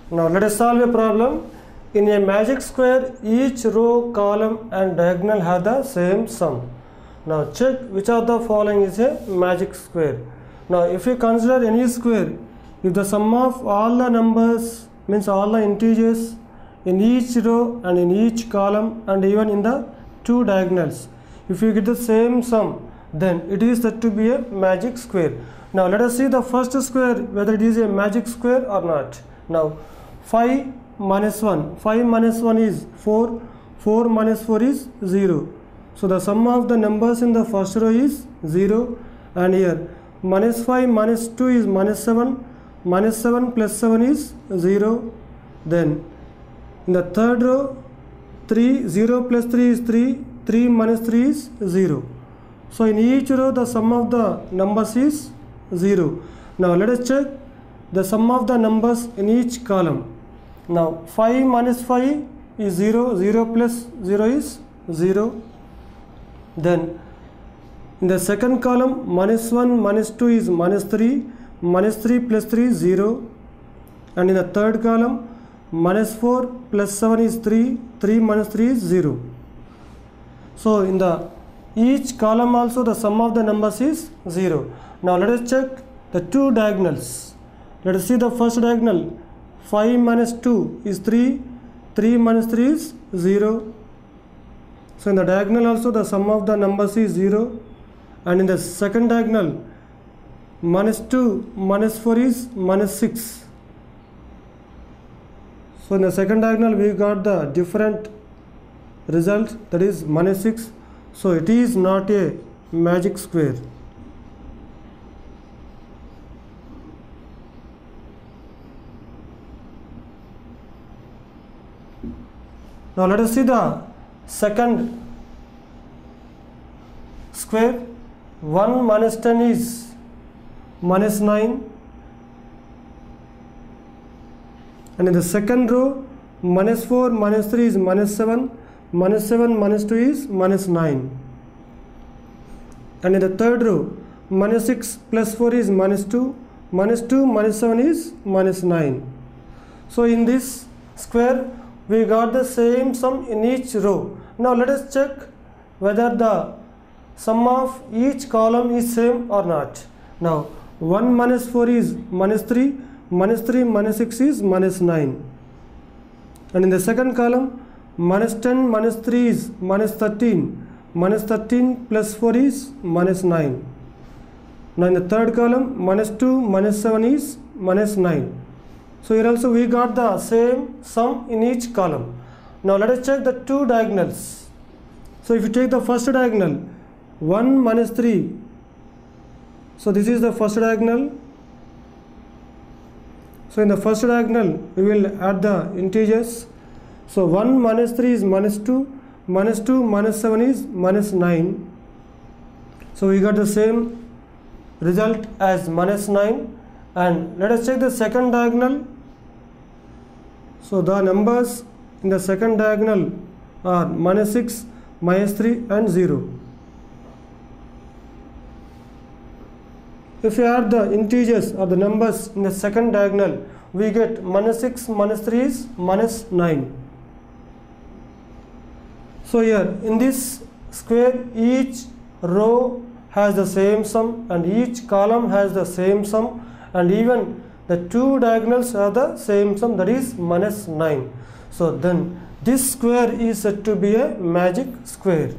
Now let us solve a problem. In a magic square, each row, column and diagonal have the same sum. Now check which of the following is a magic square. Now if you consider any square, if the sum of all the numbers means all the integers in each row and in each column and even in the two diagonals, if you get the same sum, then it is said to be a magic square. Now let us see the first square whether it is a magic square or not. Now 5 minus 1, 5 minus 1 is 4, 4 minus 4 is 0. So the sum of the numbers in the first row is 0, and here minus 5 minus 2 is minus 7, minus 7 plus 7 is 0. Then in the third row 3, 0 plus 3 is 3, 3 minus 3 is 0. So in each row the sum of the numbers is 0. Now let us check the sum of the numbers in each column. Now 5 minus 5 is 0, 0 plus 0 is 0. Then in the second column minus 1 minus 2 is minus 3, minus 3 plus 3 is 0. And in the third column minus 4 plus 7 is 3, 3 minus 3 is 0. So in the each column also the sum of the numbers is 0. Now let us check the two diagonals. Let us see the first diagonal. 5 minus 2 is 3, 3 minus 3 is 0. So in the diagonal also the sum of the numbers is 0. And in the second diagonal minus 2 minus 4 is minus 6. So in the second diagonal we got the different result, that is minus 6. So it is not a magic square. Now let us see the second square. 1 minus 10 is minus 9. And in the second row minus 4 minus 3 is minus 7. Minus 7 minus 2 is minus 9. And in the third row minus 6 plus 4 is minus 2. Minus 2 minus 7 is minus 9. So in this square we got the same sum in each row. Now let us check whether the sum of each column is same or not. Now 1 minus 4 is minus 3, minus 3 minus 6 is minus 9. And in the second column minus 10 minus 3 is minus 13, minus 13 plus 4 is minus 9. Now in the third column minus 2 minus 7 is minus 9. So here also we got the same sum in each column. Now let us check the two diagonals. So if you take the first diagonal 1 minus 3, so this is the first diagonal. So in the first diagonal we will add the integers. So 1 minus 3 is minus 2, minus 2 minus 7 is minus 9. So we got the same result as minus 9. And let us check the second diagonal. So the numbers in the second diagonal are minus 6, minus 3 and 0. If you add the integers or the numbers in the second diagonal, we get minus 6 minus 3 is minus 9. So here in this square each row has the same sum and each column has the same sum, and even the two diagonals have the same sum, that is minus 9. So then this square is said to be a magic square.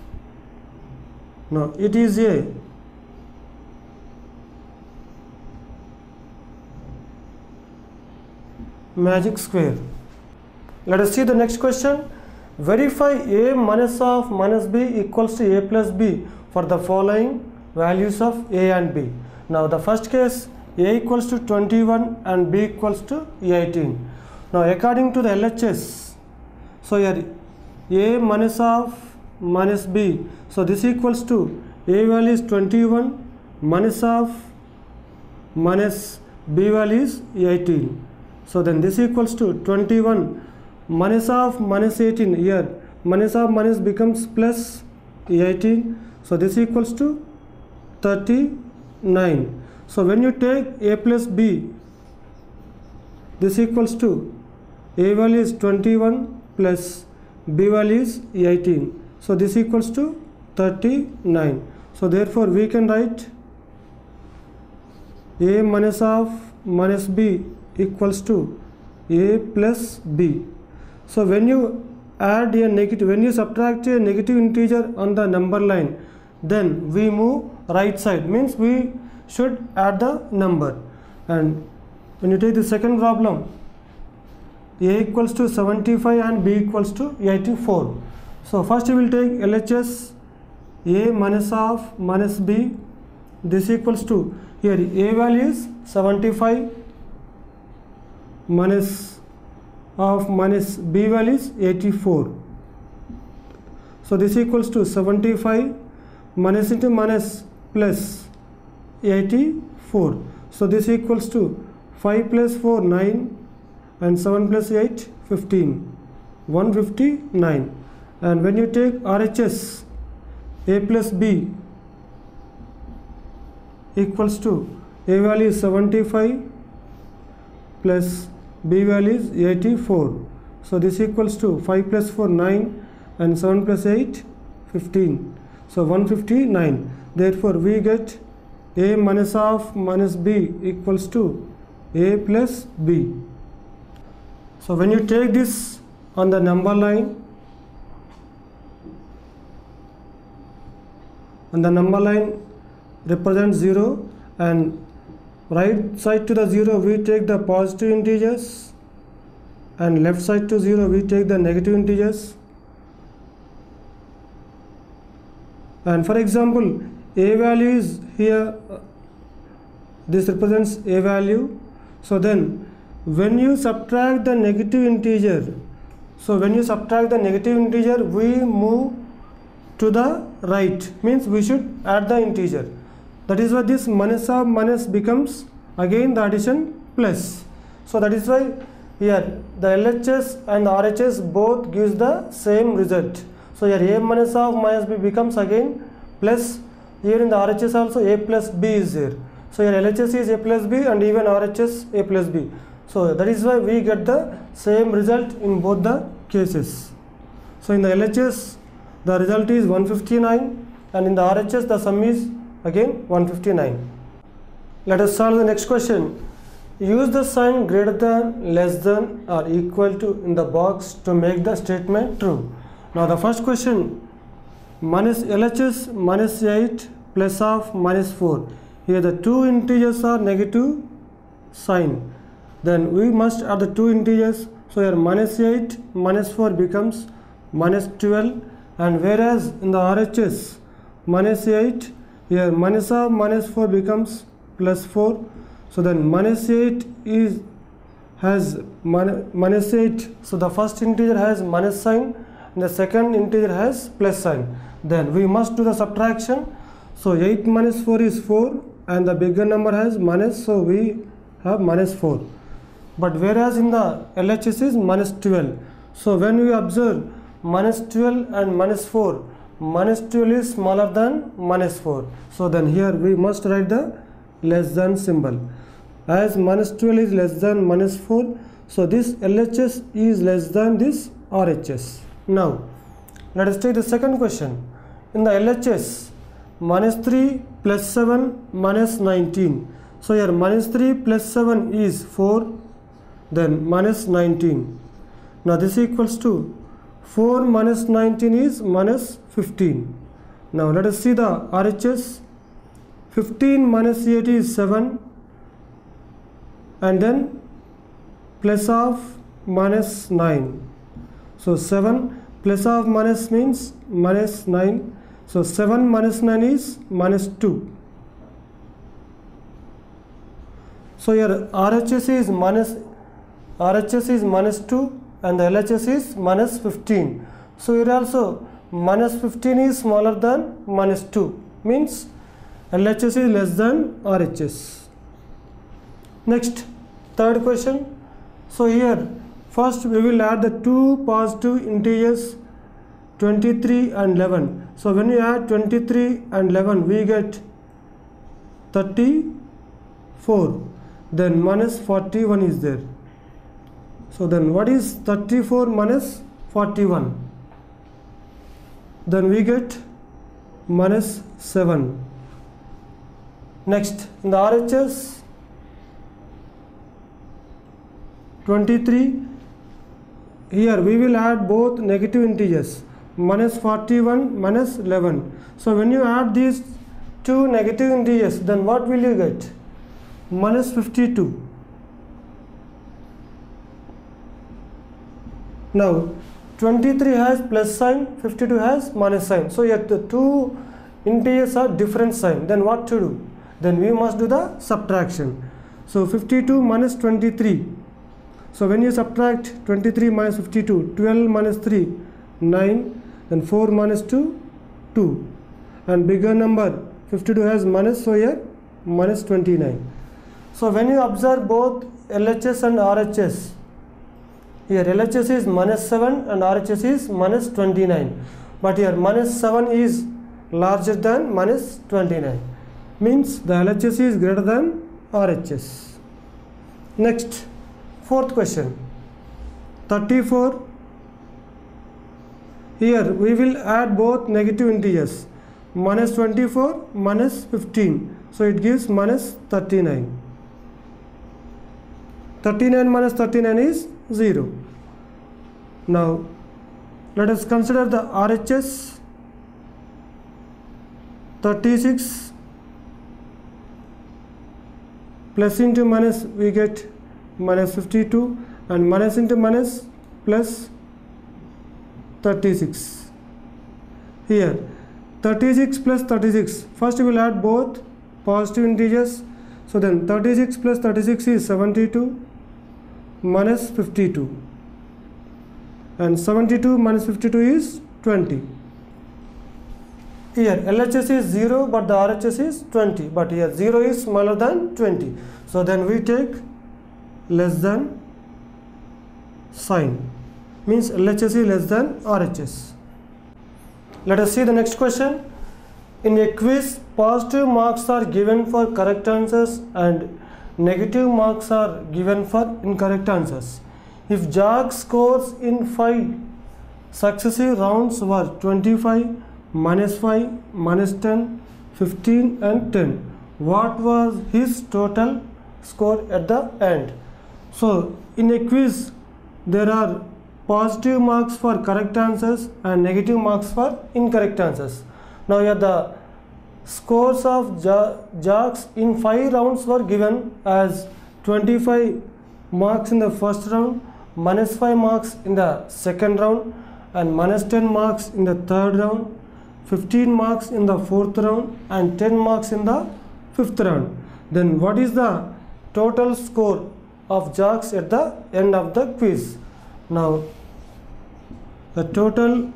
Now it is a magic square. Let us see the next question. Verify a minus of minus b equals to a plus b for the following values of a and b. Now the first case, a equals to 21 and b equals to 18. Now according to the LHS, so here a minus of minus b, so this equals to a value is 21 minus of minus b value is 18. So then this equals to 21 minus of minus 18, here minus of minus becomes plus 18. So this equals to 39. So when you take a plus b, this equals to A value is 21 plus B value is 18. So this equals to 39. So therefore we can write A minus of minus B equals to A plus B. So when you add a negative, when you subtract a negative integer on the number line, then we move right side, means we should add the number. And when you take the second problem, A equals to 75 and B equals to 84. So first we will take LHS A minus of minus B. This equals to, here A value is 75 minus of minus B value is 84. So this equals to 75 minus into minus plus 84. So this equals to 5 plus 4 9 and 7 plus 8 15, 159. And when you take RHS A plus B equals to A value is 75 plus B value is 84. So this equals to 5 plus 4 9 and 7 plus 8 15. So 159. Therefore we get A minus of minus B equals to A plus B. So when you take this on the number line, and the number line represents 0, and right side to the 0 we take the positive integers, and left side to 0 we take the negative integers. And for example, A value is here, this represents A value. So then when you subtract the negative integer, we move to the right, means we should add the integer. That is why this minus of minus becomes again the addition plus. So that is why here the LHS and the RHS both gives the same result. So here A minus of minus B becomes again plus. Here in the RHS also A plus B is there. So here LHS is A plus B and even RHS A plus B. So that is why we get the same result in both the cases. So in the LHS the result is 159, and in the RHS the sum is again 159. Let us solve the next question. Use the sign greater than, less than or equal to in the box to make the statement true. Now the first question, minus LHS minus 8 plus of minus 4. Here the two integers are negative sign. Then we must add the two integers. So here minus 8 minus 4 becomes minus 12, and whereas in the RHS minus 8, here minus of minus 4 becomes plus 4. So then minus 8 has minus 8. So the first integer has minus sign and the second integer has plus sign. Then we must do the subtraction. So 8 minus 4 is 4, and the bigger number has minus, so we have minus 4. But whereas in the LHS is minus 12. So when we observe minus 12 and minus 4, minus 12 is smaller than minus 4. So then here we must write the less than symbol. As minus 12 is less than minus 4, so this LHS is less than this RHS. Now let us take the second question. In the LHS, minus 3 plus 7 minus 19. So here minus 3 plus 7 is 4, then minus 19. Now this equals to 4 minus 19 is minus 15. Now let us see the RHS. 15 minus 8 is 7, and then plus of minus 9. So 7 plus of minus means minus 9. So 7 minus 9 is minus 2. So here RHS is minus 2 and the LHS is minus 15. So here also minus 15 is smaller than minus 2, means LHS is less than RHS. Next, third question. So here first we will add the two positive integers 23 and 11. So when we add 23 and 11 we get 34, then minus 41 is there. So then what is 34 minus 41? Then we get minus 7. Next, in the RHS, 23, here we will add both negative integers, minus 41 minus 11. So when you add these two negative integers, then what will you get? Minus 52. Now 23 has plus sign, 52 has minus sign. So yet the two integers are different sign. Then what to do? Then we must do the subtraction. So 52 minus 23. So when you subtract 23 minus 52, 12 minus 3, 9, then 4 minus 2, 2. And bigger number, 52 has minus, so here minus 29. So when you observe both LHS and RHS, here LHS is minus 7 and RHS is minus 29. But here minus 7 is larger than minus 29. Means the LHS is greater than RHS. Next, fourth question. 34. Here we will add both negative integers. Minus 24 minus 15. So it gives minus 39. 39 minus 39 is 0. Now let us consider the RHS. 36 plus into minus we get minus 52, and minus into minus plus 36. Here 36 plus 36, first we will add both positive integers. So then 36 plus 36 is 72 minus 52, and 72 minus 52 is 20. Here LHS is 0 but the RHS is 20, but here 0 is smaller than 20. So then we take less than sign, means LHS is less than RHS. Let us see the next question. In a quiz, positive marks are given for correct answers and negative marks are given for incorrect answers. If Jack scores in 5 successive rounds were 25, minus 5, minus 10, 15 and 10, what was his total score at the end? So in a quiz there are positive marks for correct answers and negative marks for incorrect answers. Now here the scores of Jacks in 5 rounds were given as 25 marks in the first round, minus 5 marks in the second round, and minus 10 marks in the third round, 15 marks in the fourth round, and 10 marks in the fifth round. Then what is the total score of Jacks at the end of the quiz? Now the total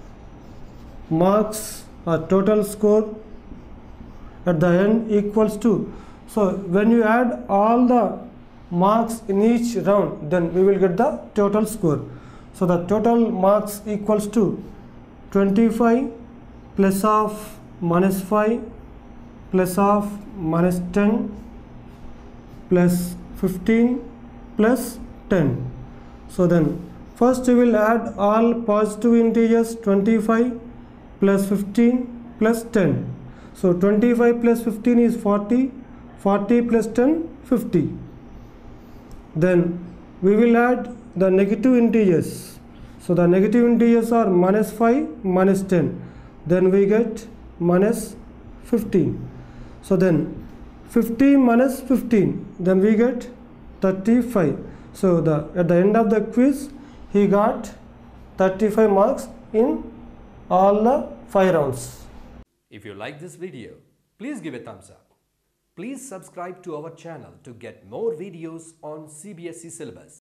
marks or total score at the end equals to, so when you add all the marks in each round, then we will get the total score. So the total marks equals to 25 plus of minus 5 plus of minus 10 plus 15 plus 10. So then first we will add all positive integers, 25 plus 15 plus 10. So 25 plus 15 is 40, 40 plus 10, 50. Then we will add the negative integers. So the negative integers are minus 5, minus 10. Then we get minus 15. So then 15 minus 15, then we get 35. So at the end of the quiz he got 35 marks in all the 5 rounds. If you like this video, please give a thumbs up. Please subscribe to our channel to get more videos on CBSE syllabus.